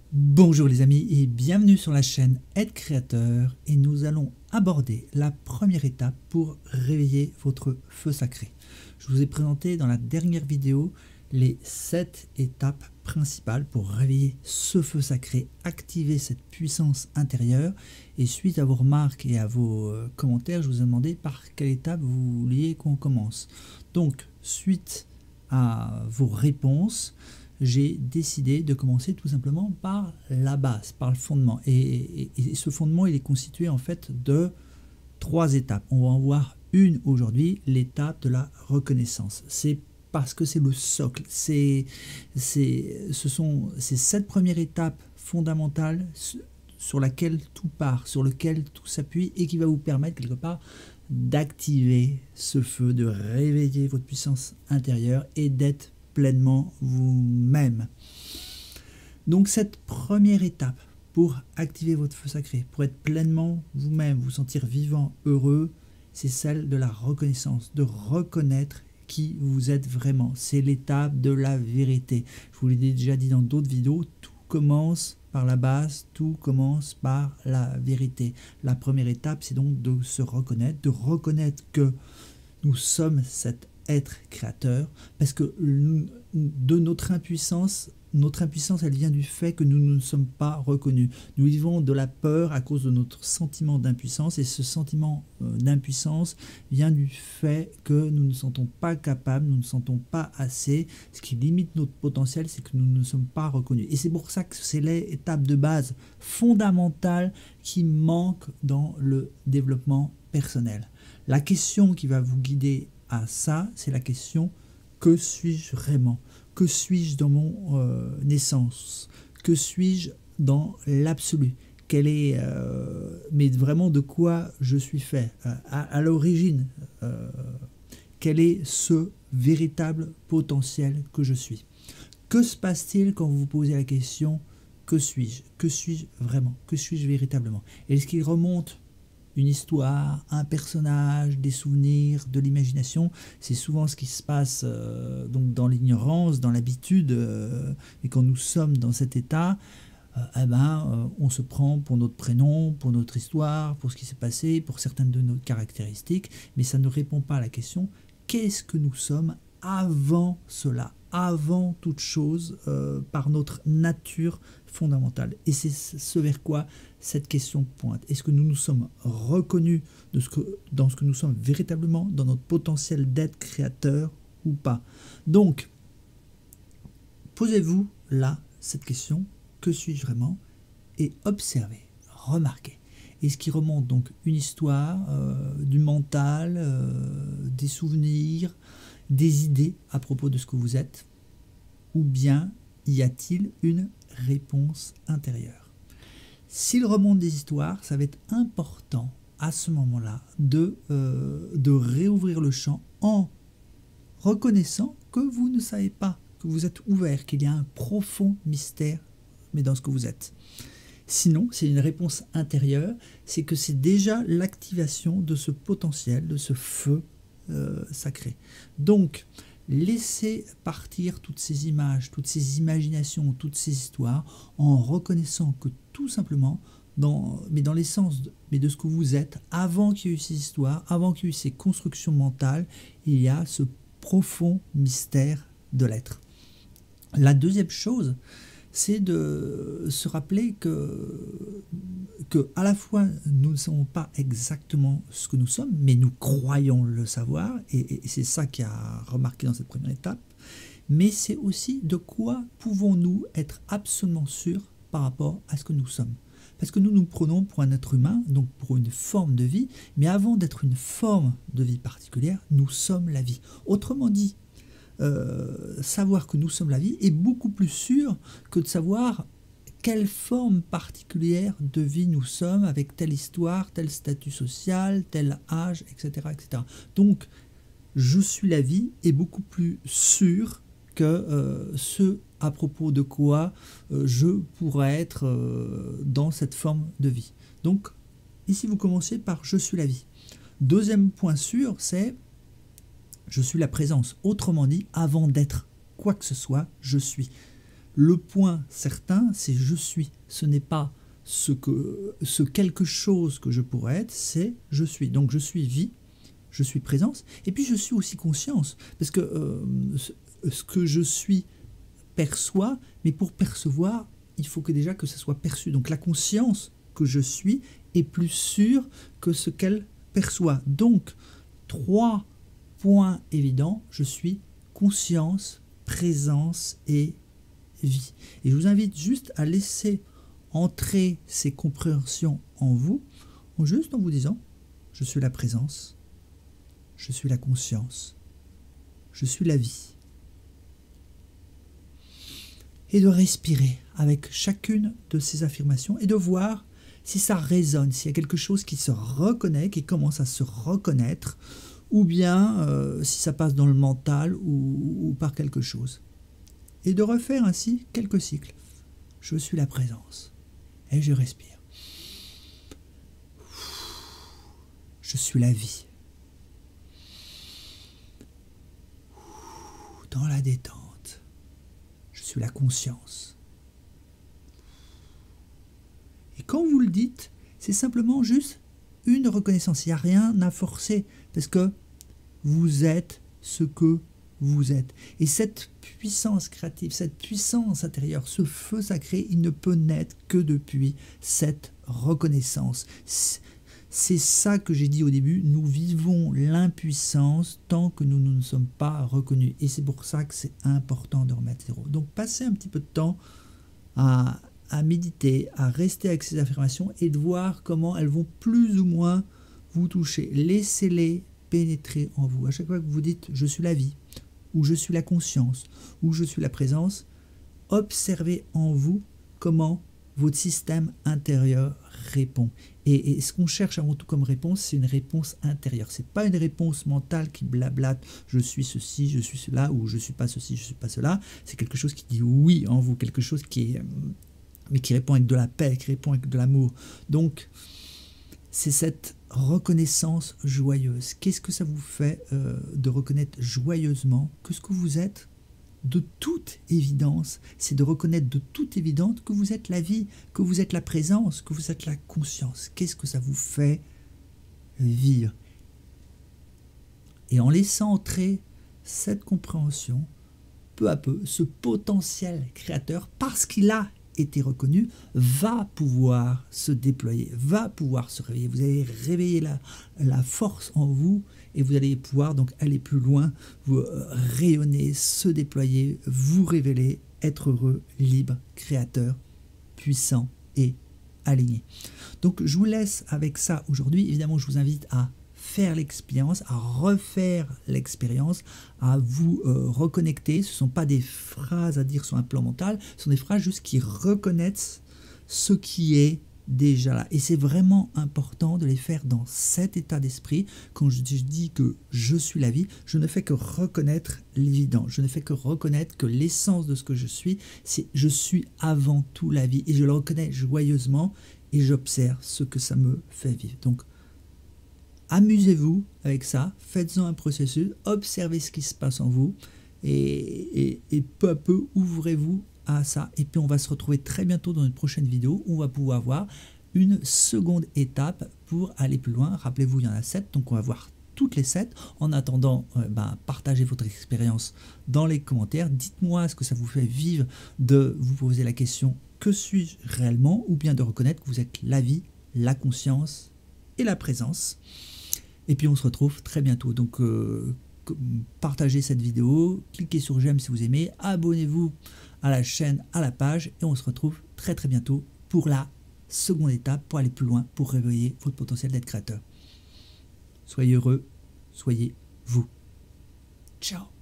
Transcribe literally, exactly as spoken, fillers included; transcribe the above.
Bonjour les amis et bienvenue sur la chaîne Être Créateur et nous allons aborder la première étape pour réveiller votre feu sacré. Je vous ai présenté dans la dernière vidéo les sept étapes principales pour réveiller ce feu sacré, activer cette puissance intérieure et suite à vos remarques et à vos euh, commentaires, je vous ai demandé par quelle étape vous vouliez qu'on commence. Donc suite à vos réponses, j'ai décidé de commencer tout simplement par la base, par le fondement. Et, et, et ce fondement, il est constitué en fait de trois étapes. On va en voir une aujourd'hui, l'étape de la reconnaissance. C'est parce que c'est le socle. C'est, c'est, ce sont ces sept premières étapes fondamentales sur laquelle tout part, sur lequel tout s'appuie et qui va vous permettre quelque part d'activer ce feu, de réveiller votre puissance intérieure et d'être pleinement vous-même. Donc cette première étape pour activer votre feu sacré, pour être pleinement vous-même, vous sentir vivant, heureux, c'est celle de la reconnaissance, de reconnaître qui vous êtes vraiment. C'est l'étape de la vérité. Je vous l'ai déjà dit dans d'autres vidéos, tout commence par la base, tout commence par la vérité. La première étape, c'est donc de se reconnaître, de reconnaître que nous sommes cet être créateur, parce que de notre impuissance, notre impuissance, elle vient du fait que nous ne sommes pas reconnus. Nous vivons de la peur à cause de notre sentiment d'impuissance, et ce sentiment d'impuissance vient du fait que nous ne nous sentons pas capables, nous ne nous sentons pas assez. Ce qui limite notre potentiel, c'est que nous ne sommes pas reconnus. Et c'est pour ça que c'est l'étape de base fondamentale qui manque dans le développement personnel. La question qui va vous guider à ça, c'est la question: que suis-je vraiment? Que suis-je dans mon euh, essence? Que suis-je dans l'absolu? Quel est, euh, mais vraiment de quoi je suis fait euh, à, à l'origine? euh, Quel est ce véritable potentiel que je suis? Que se passe-t-il quand vous vous posez la question: que suis-je? Que suis-je vraiment? Que suis-je véritablement? Est-ce qu'il remonte une histoire, un personnage, des souvenirs, de l'imagination? C'est souvent ce qui se passe euh, donc dans l'ignorance, dans l'habitude, euh, et quand nous sommes dans cet état, euh, eh ben, euh, on se prend pour notre prénom, pour notre histoire, pour ce qui s'est passé, pour certaines de nos caractéristiques, mais ça ne répond pas à la question: qu'est-ce que nous sommes avant cela, avant toute chose, euh, par notre nature fondamentale? Et c'est ce vers quoi cette question pointe. Est-ce que nous nous sommes reconnus de ce que, dans ce que nous sommes véritablement, dans notre potentiel d'être créateur ou pas? Donc, posez-vous là cette question: que suis-je vraiment? Et observez, remarquez. Est-ce qu'il remonte donc une histoire, euh, du mental, euh, des souvenirs, des idées à propos de ce que vous êtes? Ou bien y a-t-il une réponse intérieure? S'il remonte des histoires, ça va être important à ce moment-là de, euh, de réouvrir le champ en reconnaissant que vous ne savez pas, que vous êtes ouvert, qu'il y a un profond mystère mais dans ce que vous êtes. Sinon, c'est une réponse intérieure, c'est que c'est déjà l'activation de ce potentiel, de ce feu euh, sacré. Donc, laissez partir toutes ces images, toutes ces imaginations, toutes ces histoires, en reconnaissant que tout simplement, dans, mais dans l'essence de, mais de ce que vous êtes, avant qu'il y ait eu ces histoires, avant qu'il y ait eu ces constructions mentales, il y a ce profond mystère de l'être. La deuxième chose, c'est de se rappeler que, que à la fois nous ne savons pas exactement ce que nous sommes, mais nous croyons le savoir, et, et c'est ça qui a remarqué dans cette première étape, mais c'est aussi de quoi pouvons-nous être absolument sûrs par rapport à ce que nous sommes. Parce que nous nous prenons pour un être humain, donc pour une forme de vie, mais avant d'être une forme de vie particulière, nous sommes la vie. Autrement dit, Euh, savoir que nous sommes la vie est beaucoup plus sûr que de savoir quelle forme particulière de vie nous sommes, avec telle histoire, tel statut social, tel âge, et cetera, et cetera. Donc, je suis la vie est beaucoup plus sûr que euh, ce à propos de quoi euh, je pourrais être euh, dans cette forme de vie. Donc, ici, vous commencez par je suis la vie. Deuxième point sûr, c'est je suis la présence. Autrement dit, avant d'être quoi que ce soit, je suis. Le point certain, c'est je suis. Ce n'est pas ce, que, ce quelque chose que je pourrais être, c'est je suis. Donc je suis vie, je suis présence, et puis je suis aussi conscience. Parce que euh, ce, ce que je suis perçoit, mais pour percevoir, il faut que déjà que ça soit perçu. Donc la conscience que je suis est plus sûre que ce qu'elle perçoit. Donc, trois points évidents, je suis conscience, présence et vie. Et je vous invite juste à laisser entrer ces compréhensions en vous, juste en vous disant, je suis la présence, je suis la conscience, je suis la vie. Et de respirer avec chacune de ces affirmations et de voir si ça résonne, s'il y a quelque chose qui se reconnaît, qui commence à se reconnaître, ou bien euh, si ça passe dans le mental ou, ou par quelque chose. Et de refaire ainsi quelques cycles. Je suis la présence. Et je respire. Je suis la vie. Dans la détente. Je suis la conscience. Et quand vous le dites, c'est simplement juste une reconnaissance. Il n'y a rien à forcer. Parce que vous êtes ce que vous êtes. Et cette puissance créative, cette puissance intérieure, ce feu sacré, il ne peut naître que depuis cette reconnaissance. C'est ça que j'ai dit au début, nous vivons l'impuissance tant que nous ne sommes pas reconnus. Et c'est pour ça que c'est important de remettre zéro. Donc passez un petit peu de temps à, à méditer, à rester avec ces affirmations et de voir comment elles vont plus ou moins vous toucher. Laissez-les pénétrer en vous. À chaque fois que vous dites « je suis la vie » ou « je suis la conscience » ou « je suis la présence », observez en vous comment votre système intérieur répond. Et, et ce qu'on cherche avant tout comme réponse, c'est une réponse intérieure. Ce n'est pas une réponse mentale qui blablate « je suis ceci, je suis cela » ou « je ne suis pas ceci, je ne suis pas cela ». C'est quelque chose qui dit oui en vous, quelque chose qui est, mais qui répond avec de la paix, qui répond avec de l'amour. Donc, c'est cette reconnaissance joyeuse. Qu'est-ce que ça vous fait euh, de reconnaître joyeusement que ce que vous êtes, de toute évidence, c'est de reconnaître de toute évidence que vous êtes la vie, que vous êtes la présence, que vous êtes la conscience. Qu'est-ce que ça vous fait vivre? Et en laissant entrer cette compréhension, peu à peu, ce potentiel créateur, parce qu'il a été reconnu, va pouvoir se déployer, va pouvoir se réveiller. Vous allez réveiller la, la force en vous et vous allez pouvoir donc aller plus loin, vous rayonner, se déployer, vous révéler, être heureux, libre, créateur, puissant et aligné. Donc je vous laisse avec ça aujourd'hui. Évidemment, je vous invite à faire l'expérience, à refaire l'expérience, à vous euh, reconnecter. Ce ne sont pas des phrases à dire sur un plan mental, ce sont des phrases juste qui reconnaissent ce qui est déjà là. Et c'est vraiment important de les faire dans cet état d'esprit. Quand je dis que je suis la vie, je ne fais que reconnaître l'évident. Je ne fais que reconnaître que l'essence de ce que je suis, c'est je suis avant tout la vie. Et je le reconnais joyeusement et j'observe ce que ça me fait vivre. Donc, amusez-vous avec ça, faites-en un processus, observez ce qui se passe en vous et, et, et peu à peu ouvrez-vous à ça. Et puis on va se retrouver très bientôt dans une prochaine vidéo où on va pouvoir voir une seconde étape pour aller plus loin. Rappelez-vous, il y en a sept, donc on va voir toutes les sept. En attendant, euh, ben, partagez votre expérience dans les commentaires. Dites-moi ce que ça vous fait vivre de vous poser la question « Que suis-je réellement ?» ou bien de reconnaître que vous êtes la vie, la conscience et la présence. Et puis on se retrouve très bientôt. Donc euh, partagez cette vidéo, cliquez sur j'aime si vous aimez, abonnez-vous à la chaîne, à la page, et on se retrouve très très bientôt pour la seconde étape, pour aller plus loin, pour réveiller votre potentiel d'être créateur. Soyez heureux, soyez vous. Ciao.